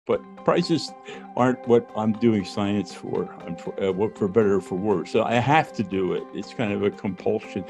But prices aren't what I'm doing science for. I'm for better or for worse. So I have to do it. It's kind of a compulsion.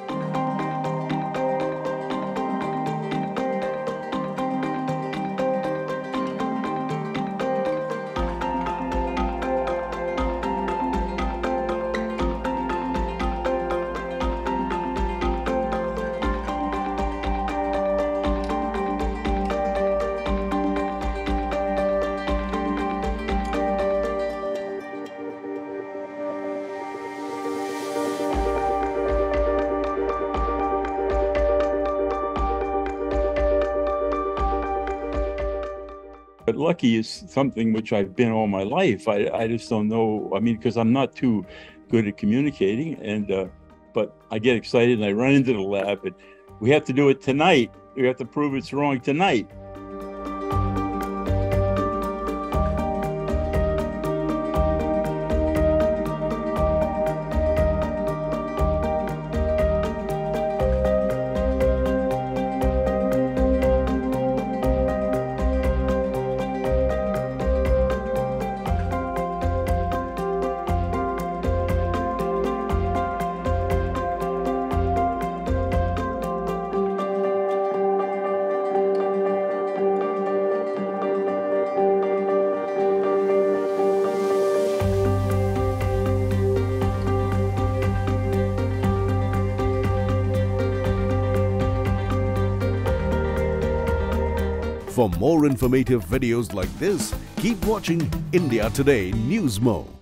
But lucky is something which I've been all my life. I just don't know. I mean, because I'm not too good at communicating, but I get excited and I run into the lab, and we have to do it tonight. We have to prove it's wrong tonight. For more informative videos like this, keep watching India Today Newsmo.